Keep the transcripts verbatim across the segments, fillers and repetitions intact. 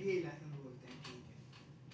NDA licence बोलते हैं, ठीक है।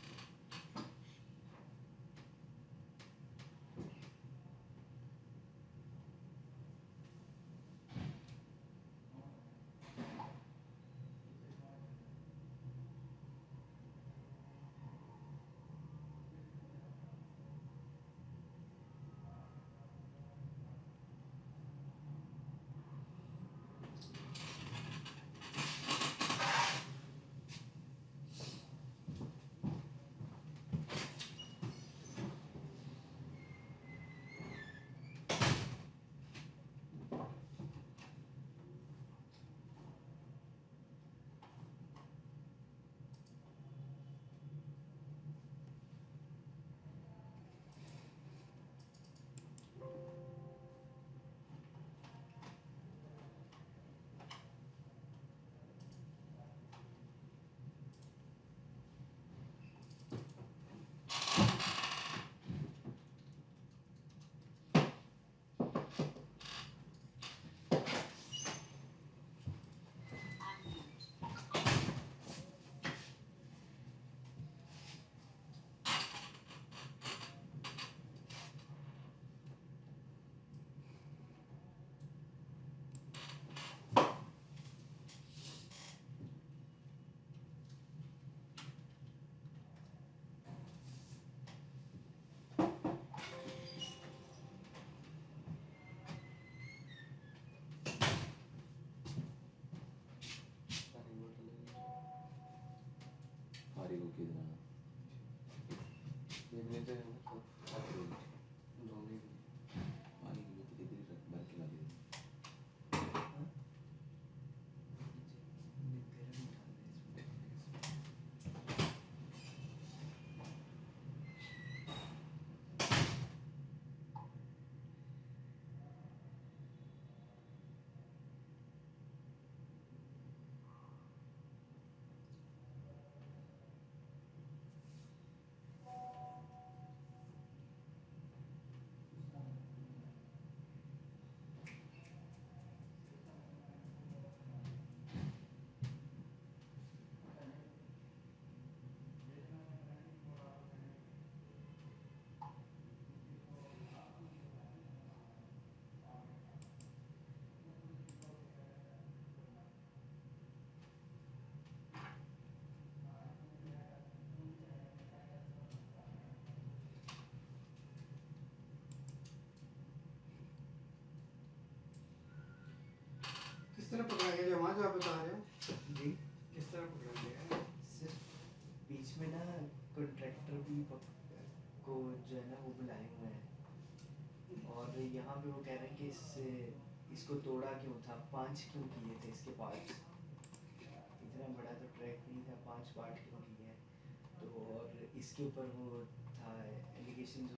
हमारी वो कितना ये मिले थे तो काफी लोग पानी की बोतल इधर रख भर के ला दी किस तरह पकड़ा गया जो वहाँ जो आप बता रहे हो? जी किस तरह पकड़ा गया? सिर्फ बीच में ना कॉन्ट्रैक्टर भी पक- को जो है ना वो बुलाए हुए हैं, और यहाँ पे वो कह रहे हैं कि इससे इसको तोड़ा क्यों था, पांच क्यों किए थे इसके पार्ट्स, इतना बड़ा तो ट्रैक नहीं था, पांच पार्ट क्यों किए हैं। तो और इसके ऊपर वो था एलिगेशन